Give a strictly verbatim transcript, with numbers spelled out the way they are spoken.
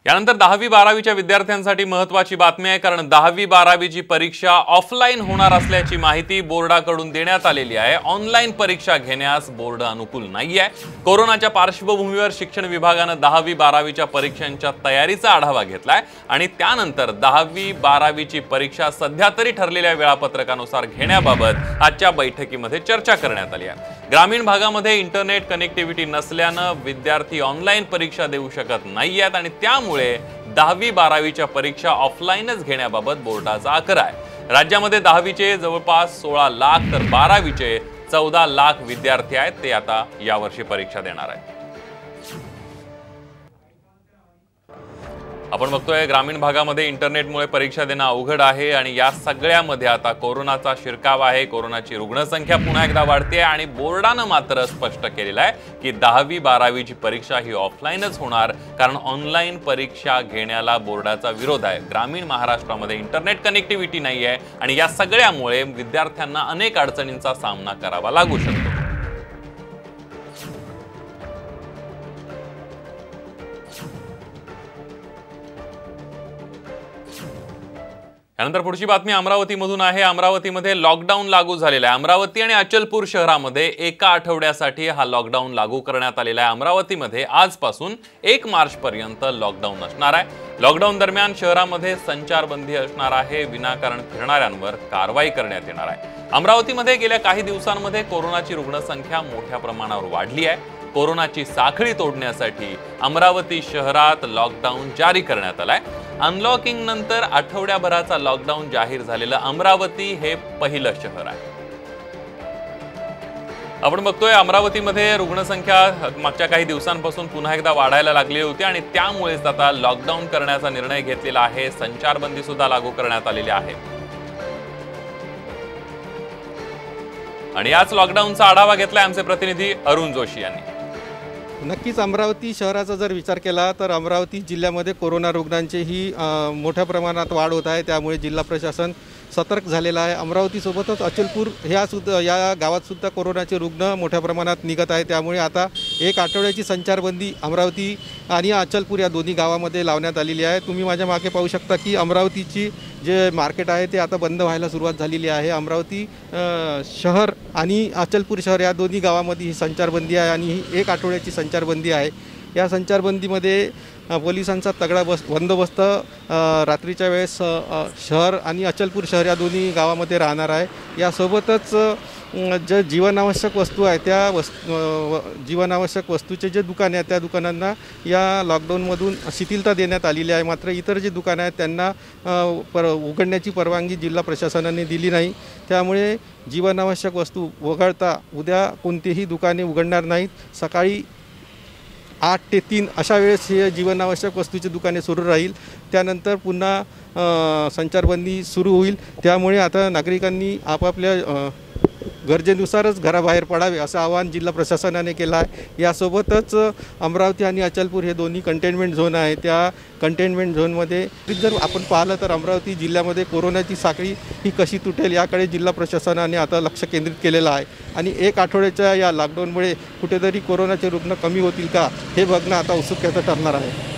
यानंतर दहावी बारावीच्या विद्यार्थ्यांसाठी महत्त्वाची बातमी आहे, कारण दहावी बारावीची परीक्षा ऑफलाईन होणार असल्याची माहिती बोर्डाकडून देण्यात आलेली आहे। ऑनलाईन परीक्षा घेण्यास बोर्ड अनुकूल नाहीये। कोरोनाच्या पार्श्वभूमीवर शिक्षण विभागाने दहावी बारावीच्या परीक्षांच्या तयारीचा आढावा घेतलाय आणि त्यानंतर दहावी बारावीची परीक्षा सध्या तरी ठरलेल्या वेळापत्रकानुसार घेण्याबाबत आजच्या बैठकीमध्ये चर्चा करण्यात आली आहे। ग्रामीण भागामध्ये इंटरनेट कनेक्टिव्हिटी नसल्याने विद्यार्थी ऑनलाईन परीक्षा देऊ शकत नाहीयेत आणि त्यामुळे दहावी बारावीच्या परीक्षा ऑफलाईनच घेण्याबाबत बोर्डाचा आग्रह आहे। राज्यामध्ये दहावीचे जवळपास सोळा लाख तर बारावीचे चौदा लाख विद्यार्थी आहेत, ते आता यावर्षी परीक्षा देणार आहेत। आपण बघतोय ग्रामीण भागामध्ये इंटरनेटमुळे परीक्षा देणं अवघड आहे आणि या सगळ्यामध्ये आता कोरोनाचा शिरकाव आहे। कोरोनाची रुग्णसंख्या पुन्हा एकदा वाढते आणि बोर्डाने मात्र स्पष्ट केलेलं आहे की दहावी बारावीची परीक्षा ही ऑफलाईनच होणार, कारण ऑनलाईन परीक्षा घेण्याला बोर्डाचा विरोध आहे। ग्रामीण महाराष्ट्रामध्ये इंटरनेट कनेक्टिव्हिटी नाही आहे आणि या सगळ्यामुळे विद्यार्थ्यांना अनेक अडचणींचा सामना करावा लागू शकतो। यानंतर पुढची बातमी अमरावतीमधून आहे। अमरावतीमध्ये लॉकडाऊन लागू झालेला आहे। अमरावती आणि अचलपूर शहरामध्ये एका आठवड्यासाठी हा लॉकडाऊन लागू करण्यात आलेला आहे। अमरावतीमध्ये आजपासून एक मार्च पर्यंत लॉकडाऊन असणार आहे। लॉकडाऊन दरम्यान शहरामध्ये संचारबंदी असणार आहे। विनाकारण फिरणाऱ्यांवर कारवाई करण्यात येणार आहे। अमरावतीमध्ये गेल्या काही दिवसांमध्ये कोरोनाची रुग्णसंख्या मोठ्या प्रमाणावर वाढली आहे। कोरोनाची साखळी तोडण्यासाठी अमरावती शहरात लॉकडाऊन जारी करण्यात आलाय। अनलॉकिंग नंतर आठवड्याभराचा लॉकडाऊन जाहीर झालेलं अमरावती हे पहिलं शहर आहे। आपण बघतोय अमरावतीमध्ये रुग्णसंख्या मागच्या काही दिवसांपासून पुन्हा एकदा वाढायला लागली होती आणि त्यामुळेच आता लॉकडाऊन करण्याचा निर्णय घेतलेला आहे। संचारबंदी सुद्धा लागू करण्यात आलेली आहे आणि याच लॉकडाऊनचा आढावा घेतलाय आमचे प्रतिनिधी अरुण जोशी यांनी। नक्कीच अमरावती शहराचा जर विचार केला तर अमरावती जिल्ह्यामध्ये कोरोना रुग्णांचीही मोठ्या प्रमाणात वाढ होत आहे, त्यामुळे जिल्हा प्रशासन सतर्क झालेला आहे। अमरावतीसोबतच अचलपूर ह्या सुद्धा या गावात सुद्धा कोरोनाचे रुग्ण मोठ्या प्रमाणात निघत आहे, त्यामुळे आता एक आठवड्याची संचारबंदी अमरावती आणि अचलपूर या दोन्ही गावामध्ये लावण्यात आलेली आहे। तुम्ही माझ्या मागे पाहू शकता की अमरावतीची जे मार्केट आहे ते आता बंद व्हायला सुरुवात झालेली आहे। अमरावती शहर आणि अचलपूर शहर या दोन्ही गावामध्ये ही संचारबंदी आहे आणि ही एक आठवड्याची संचारबंदी आहे। या संचारबंदीमध्ये पोलिसांचा तगडा बस बंदोबस्त रात्रीच्या वेळेस शहर आणि अचलपूर शहर या दोन्ही गावामध्ये राहणार आहे। यासोबतच जे जीवनावश्यक वस्तू आहे त्या वस् जीवनावश्यक वस्तूचे जे दुकाने आहेत त्या दुकानांना या लॉकडाऊनमधून शिथिलता देण्यात आलेली आहे। मात्र इतर जे दुकानं आहेत त्यांना पर उघडण्याची परवानगी जिल्हा प्रशासनाने दिली नाही, त्यामुळे जीवनावश्यक वस्तू वगळता उद्या कोणतीही दुकाने उघडणार नाहीत। सकाळी आठ ते तीन अशा वेळेस हे जीवनावश्यक वस्तूची दुकाने सुरू राहील, त्यानंतर पुन्हा संचारबंदी सुरू होईल। त्यामुळे आता नागरिकांनी आपापल्या गरजेनुसारच घराबाहेर पडावे असं आवाहन जिल्हा प्रशासनाने केलं आहे। यासोबतच अमरावती आणि अचलपूर हे दोन्ही कंटेनमेंट झोन आहे, त्या कंटेनमेंट झोनमध्ये जर आपण पाहिलं तर अमरावती जिल्ह्यामध्ये कोरोनाची साखळी ही कशी तुटेल याकडे जिल्हा प्रशासनाने आता लक्ष केंद्रित केलेलं आहे आणि एक आठवड्याच्या या लॉकडाऊनमुळे कुठेतरी कोरोनाचे रुग्ण कमी होतील का हे बघणं आता उत्सुकतेचं ठरणार आहे।